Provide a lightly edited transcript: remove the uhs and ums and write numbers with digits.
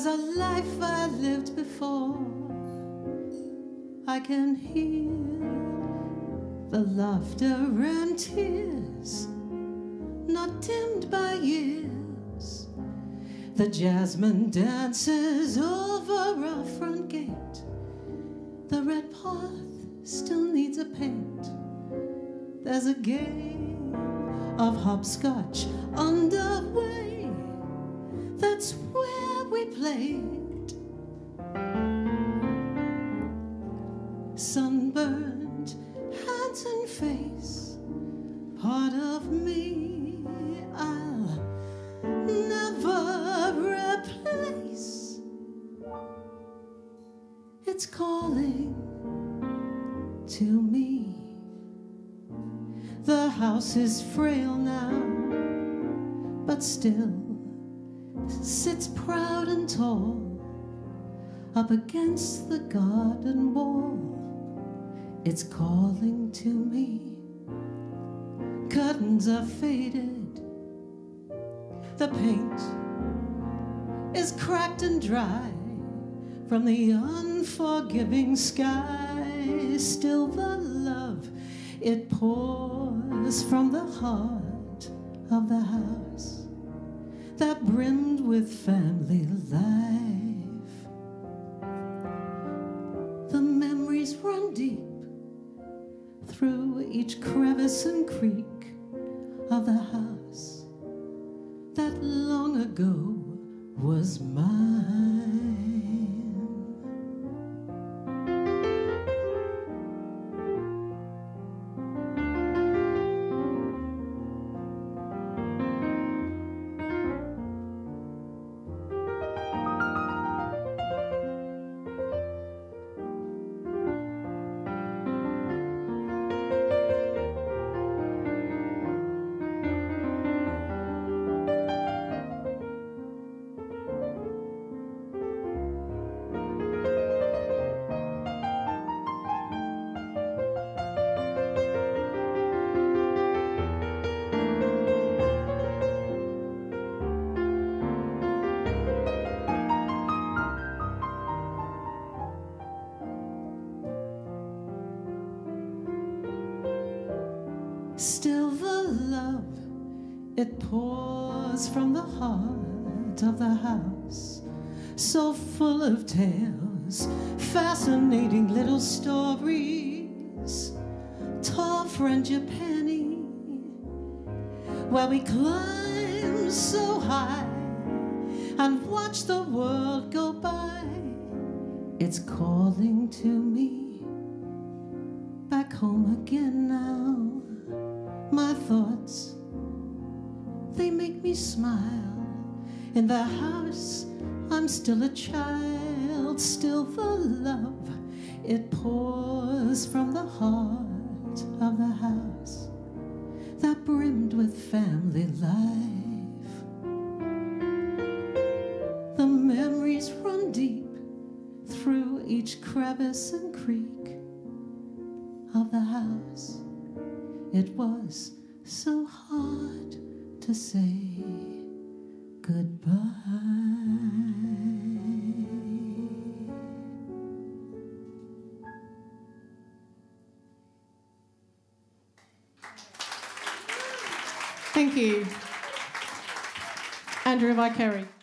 was a life I lived before. I can hear the laughter and tears, not dimmed by years. The jasmine dances over our front gate. The red path still needs a paint. There's a game of hopscotch underway. That's where we played. Sunburned hands and face, part of me I'll never replace. It's calling to me. The house is frail now, but still sits proud and tall up against the garden wall. It's calling to me. Curtains are faded, the paint is cracked and dry from the unforgiving sky. Still the love, it pours from the heart of the house that brimmed with family life. The memories run deep through each crevice and creak of the house that long ago was mine. Still the love, it pours from the heart of the house, so full of tales, fascinating little stories. Tall frangipani, where we climb so high and watch the world go by. It's calling to me, back home again now. My thoughts, they make me smile. In the house, I'm still a child. Still the love, it pours from the heart of the house that brimmed with family life. The memories run deep through each crevice and creek of the house. It was so hard to say goodbye. Thank you. Andrea Vicari.